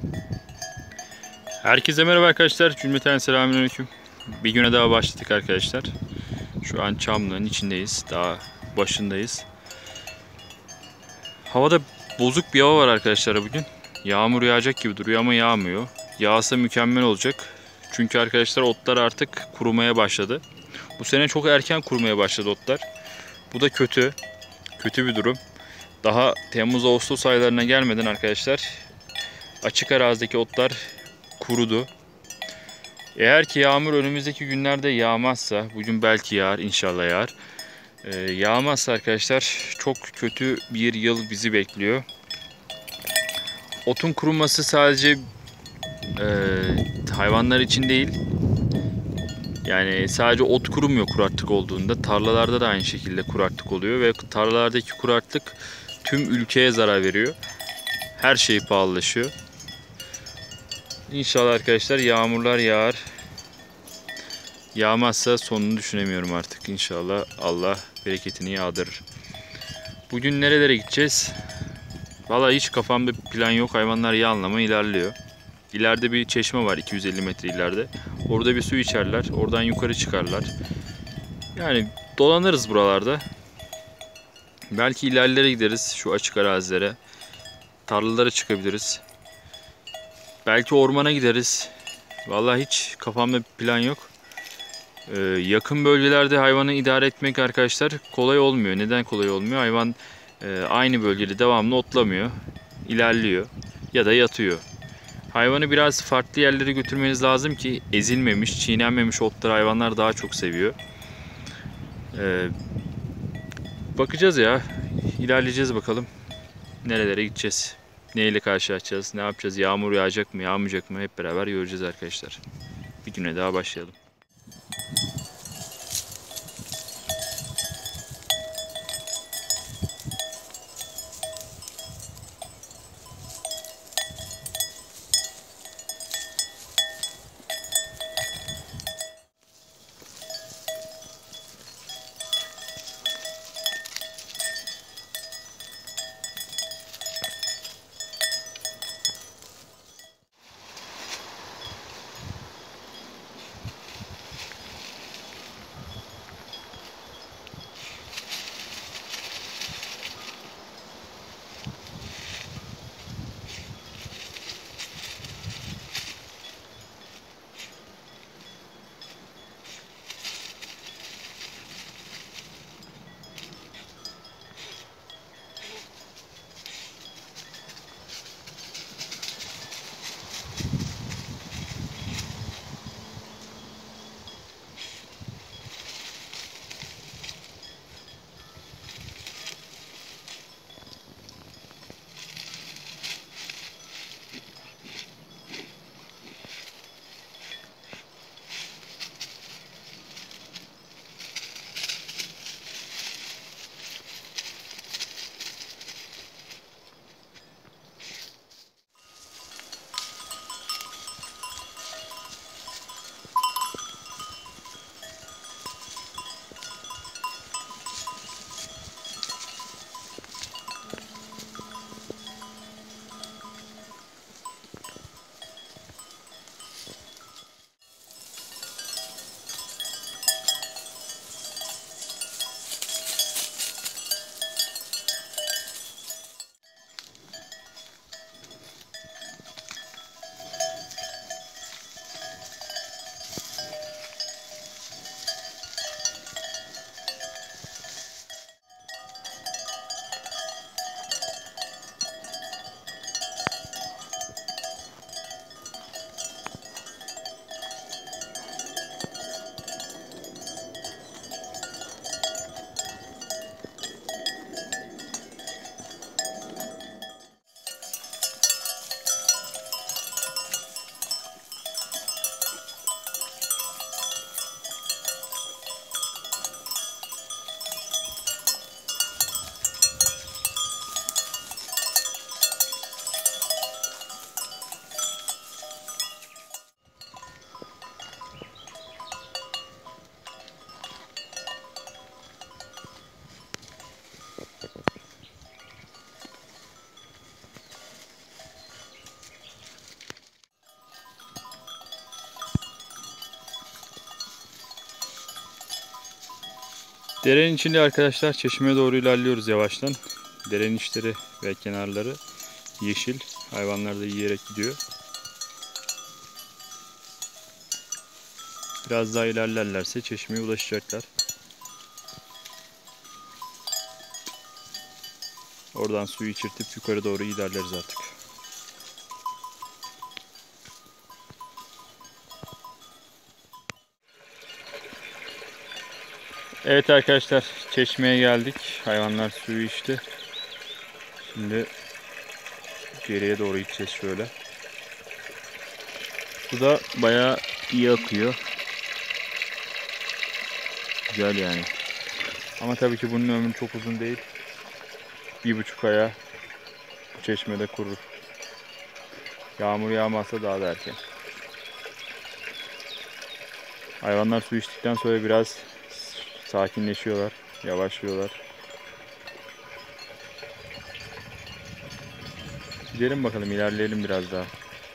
Herkese merhaba arkadaşlar. Cümleten selamünaleyküm. Bir güne daha başladık arkadaşlar. Şu an Çamlı'nın içindeyiz. Daha başındayız. Havada bozuk bir hava var arkadaşlar bugün. Yağmur yağacak gibi duruyor ama yağmıyor. Yağsa mükemmel olacak. Çünkü arkadaşlar otlar artık kurumaya başladı. Bu sene çok erken kurumaya başladı otlar. Bu da kötü. Kötü bir durum. Daha Temmuz-Ağustos aylarına gelmeden arkadaşlar açık arazideki otlar kurudu. Eğer ki yağmur önümüzdeki günlerde yağmazsa, bugün belki yağar, inşallah yağar. Yağmazsa arkadaşlar çok kötü bir yıl bizi bekliyor. Otun kuruması sadece hayvanlar için değil. Yani sadece ot kurumuyor kuraklık olduğunda. Tarlalarda da aynı şekilde kuraklık oluyor ve tarlalardaki kuraklık tüm ülkeye zarar veriyor. Her şey pahalılaşıyor. İnşallah arkadaşlar yağmurlar yağar. Yağmazsa sonunu düşünemiyorum artık. İnşallah Allah bereketini yağdırır. Bugün nerelere gideceğiz? Vallahi hiç kafamda bir plan yok. Hayvanlar yağlama ilerliyor. İleride bir çeşme var 250 metre ileride. Orada bir su içerler. Oradan yukarı çıkarlar. Yani dolanırız buralarda. Belki ilerlere gideriz. Şu açık arazilere. Tarlalara çıkabiliriz. Belki ormana gideriz. Vallahi hiç kafamda bir plan yok. Yakın bölgelerde hayvanı idare etmek arkadaşlar kolay olmuyor. Neden kolay olmuyor? Hayvan aynı bölgede devamlı otlamıyor, ilerliyor ya da yatıyor. Hayvanı biraz farklı yerlere götürmeniz lazım ki ezilmemiş, çiğnenmemiş otları hayvanlar daha çok seviyor. Bakacağız ya, ilerleyeceğiz bakalım. Nerelere gideceğiz? Neyle karşılaşacağız? Ne yapacağız? Yağmur yağacak mı, yağmayacak mı? Hep beraber göreceğiz arkadaşlar. Bir güne daha başlayalım. Derenin içinde arkadaşlar çeşmeye doğru ilerliyoruz yavaştan. Derenin içleri ve kenarları yeşil. Hayvanlar da yiyerek gidiyor. Biraz daha ilerlerlerse çeşmeye ulaşacaklar. Oradan suyu içirtip yukarı doğru ilerleriz artık. Evet arkadaşlar, çeşmeye geldik. Hayvanlar suyu içti. Şimdi geriye doğru gideceğiz şöyle. Su da bayağı iyi akıyor. Güzel yani. Ama tabii ki bunun ömrü çok uzun değil. 1,5 aya bu çeşmede kurur. Yağmur yağmazsa daha da erken. Hayvanlar su içtikten sonra biraz sakinleşiyorlar, yavaşlıyorlar. Gidelim bakalım, ilerleyelim biraz daha.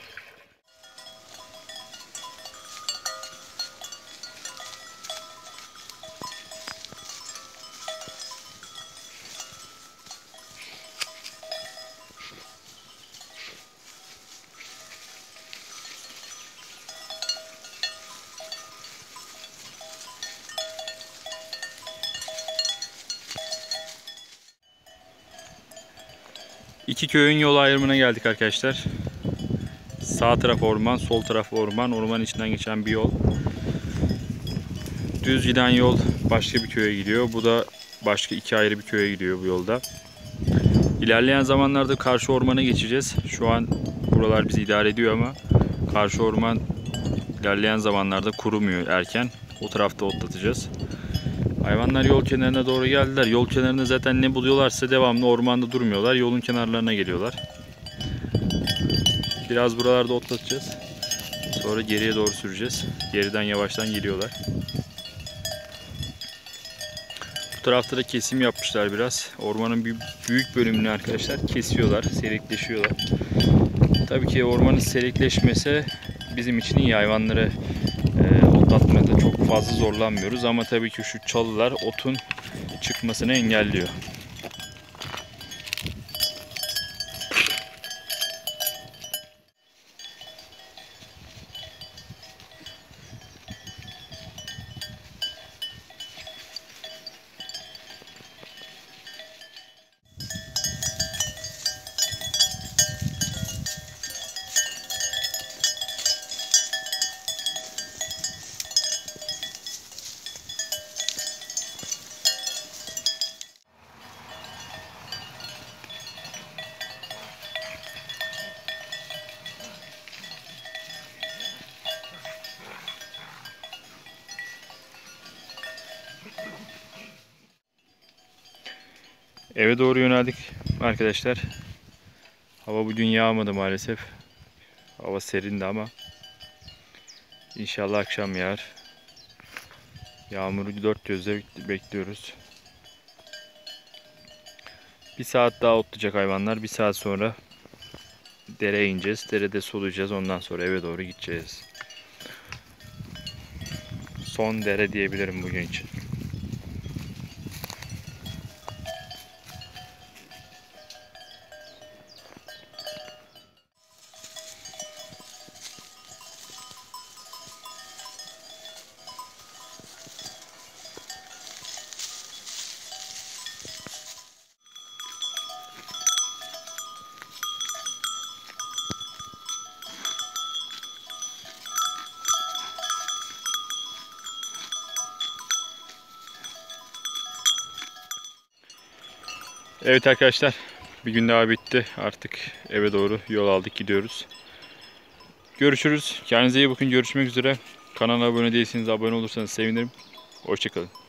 İki köyün yol ayrımına geldik arkadaşlar. Sağ taraf orman, sol taraf orman. Ormanın içinden geçen bir yol. Düz giden yol başka bir köye gidiyor. Bu da başka iki ayrı bir köye gidiyor bu yolda. İlerleyen zamanlarda karşı ormana geçeceğiz. Şu an buralar bizi idare ediyor ama karşı orman ilerleyen zamanlarda kurumuyor erken. O tarafta otlatacağız. Hayvanlar yol kenarına doğru geldiler. Yol kenarında zaten ne buluyorlarsa devamlı ormanda durmuyorlar. Yolun kenarlarına geliyorlar. Biraz buralarda otlatacağız. Sonra geriye doğru süreceğiz. Geriden yavaştan geliyorlar. Bu tarafta da kesim yapmışlar biraz. Ormanın bir büyük bölümünü arkadaşlar kesiyorlar, serikleşiyorlar. Tabii ki ormanın serikleşmesi bizim için iyi. Hayvanları otlatmada çok fazla zorlanmıyoruz ama tabii ki şu çalılar otun çıkmasını engelliyor. Eve doğru yöneldik arkadaşlar. Hava bugün yağmadı maalesef. Hava serindi ama inşallah akşam yağar. Yağmuru dört gözle bekliyoruz. Bir saat daha otlayacak hayvanlar. Bir saat sonra dereye ineceğiz. Derede sulayacağız. Ondan sonra eve doğru gideceğiz. Son dere diyebilirim bugün için. Evet arkadaşlar, bir gün daha bitti. Artık eve doğru yol aldık, gidiyoruz. Görüşürüz. Kendinize iyi bakın. Görüşmek üzere. Kanala abone değilseniz abone olursanız sevinirim. Hoşça kalın.